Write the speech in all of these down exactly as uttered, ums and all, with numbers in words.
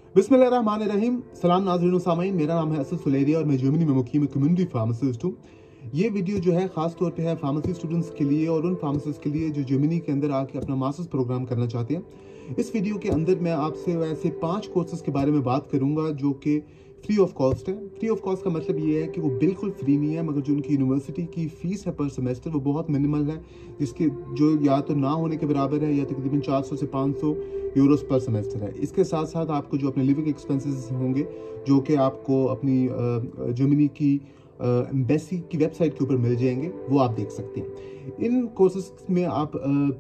बिस्मिल्लाहिर्रहमानिर्रहीम। सलाम नाज़रीन व सामीन, मेरा नाम है असद सुलेरिया और मैं जर्मनी में मुकीम कम्युनिटी फार्मासिस्ट हूँ। ये वीडियो जो है ख़ास तौर पे है फार्मेसी स्टूडेंट्स के लिए और उन फार्मासिस्ट के लिए जो जर्मनी के अंदर आके अपना मास्टर्स प्रोग्राम करना चाहते हैं। इस वीडियो के अंदर मैं आपसे वैसे पांच कोर्सेज के बारे में बात करूंगा जो कि फ्री ऑफ कॉस्ट है। फ्री ऑफ कॉस्ट का मतलब ये है कि वो बिल्कुल फ्री नहीं है, मगर जो उनकी यूनिवर्सिटी की फीस है पर सेमेस्टर वो बहुत मिनिमल है, जिसके जो या तो ना होने के बराबर है या तकरीबन चार सौ से पाँच सौ यूरोस पर सेमेस्टर है। इसके साथ साथ आपको जो अपने लिविंग एक्सपेंसेस होंगे जो कि आपको अपनी जर्मनी की एम्बेसी की वेबसाइट के ऊपर मिल जाएंगे, वो आप देख सकते हैं। इन कोर्सेज में आप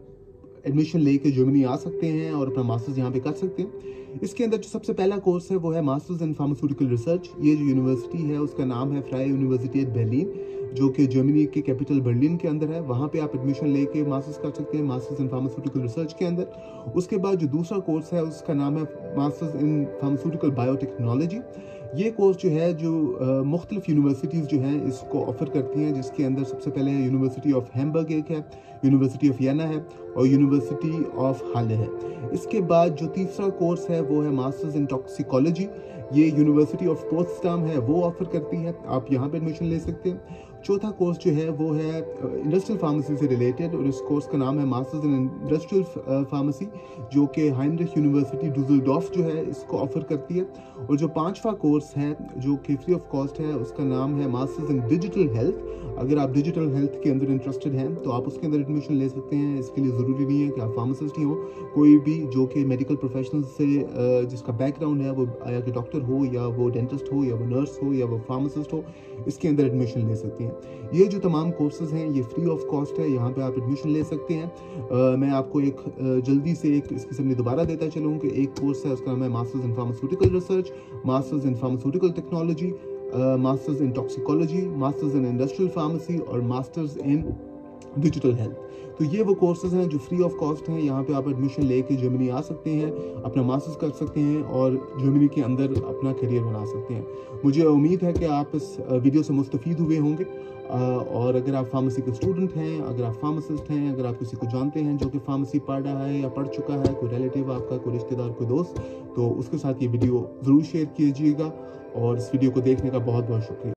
एडमिशन लेके जर्मनी आ सकते हैं और अपना मास्टर्स यहाँ पे कर सकते हैं। इसके अंदर जो सबसे पहला कोर्स है वो है मास्टर्स इन फार्मास्यूटिकल रिसर्च। ये जो यूनिवर्सिटी है उसका नाम है फ्राई यूनिवर्सिटी एट बर्लिन, जो कि जर्मनी के कैपिटल बर्लिन के अंदर है। वहाँ पे आप एडमिशन लेके मास्टर्स कर सकते हैं मास्टर्स इन फार्मास्यूटिकल रिसर्च के अंदर। उसके बाद जो दूसरा कोर्स है उसका नाम है मास्टर्स इन फार्मास्यूटिकल बायोटेक्नोलॉजी। ये कोर्स जो है जो मुख्तलिफ यूनिवर्सिटीज़ जो हैं इसको ऑफर करती हैं, जिसके अंदर सबसे पहले यूनिवर्सिटी ऑफ हैम्बर्ग एक है, यूनिवर्सिटी ऑफ वियना है और यूनिवर्सिटी ऑफ हाले है। इसके बाद जो तीसरा कोर्स है वो है मास्टर्स इन टॉक्सिकोलॉजी। ये यूनिवर्सिटी ऑफ पोट्सडाम है, वो ऑफर करती है, आप यहाँ पे एडमिशन ले सकते हैं। चौथा कोर्स जो है वो है इंडस्ट्रियल फार्मेसी से रिलेटेड और इस कोर्स का नाम है मास्टर्स इन इंडस्ट्रियल फार्मेसी, जो कि हाइनरिच यूनिवर्सिटी डुसेलडॉर्फ जो है इसको ऑफर करती है। और जो पांचवा कोर्स है जो कि फ्री ऑफ कॉस्ट है उसका नाम है मास्टर्स इन डिजिटल हेल्थ। अगर आप डिजिटल हेल्थ के अंदर इंटरेस्टेड हैं तो आप उसके अंदर एडमिशन ले सकते हैं। इसके लिए ज़रूरी नहीं है कि आप फार्मासिस्ट ही हो, कोई भी जो कि मेडिकल प्रोफेशनल से जिसका बैकग्राउंड है वो या कि डॉक्टर हो या वो डेंटिस्ट हो या वो नर्स हो या वो फार्मासिस्ट हो, इसके अंदर एडमिशन ले सकते हैं। ये जो तमाम कोर्सेज हैं ये फ्री ऑफ कॉस्ट है, यहाँ पे आप एडमिशन ले सकते हैं। आ, मैं आपको एक आ, जल्दी से एक इसकी समरी दोबारा देता चलूँ कि एक कोर्स है उसका नाम है masters in pharmaceutical research, masters in pharmaceutical technology, masters in toxicology, masters in industrial pharmacy और मास्टर्स इन डिजिटल हेल्थ। तो ये वो कोर्सेज हैं जो फ्री ऑफ कॉस्ट हैं। यहाँ पे आप एडमिशन लेके जर्मनी आ सकते हैं, अपना मास्टर्स कर सकते हैं और जर्मनी के अंदर अपना करियर बना सकते हैं। मुझे उम्मीद है कि आप इस वीडियो से मुस्तफ़ीद हुए होंगे और अगर आप फार्मेसी के स्टूडेंट हैं, अगर आप फार्मासिस्ट हैं, अगर आप किसी को जानते हैं जो कि फार्मेसी पढ़ रहा है या पढ़ चुका है, कोई रिलेटिव आपका, कोई रिश्तेदार, कोई दोस्त, तो उसके साथ ये वीडियो ज़रूर शेयर कीजिएगा और इस वीडियो को देखने का बहुत बहुत शुक्रिया।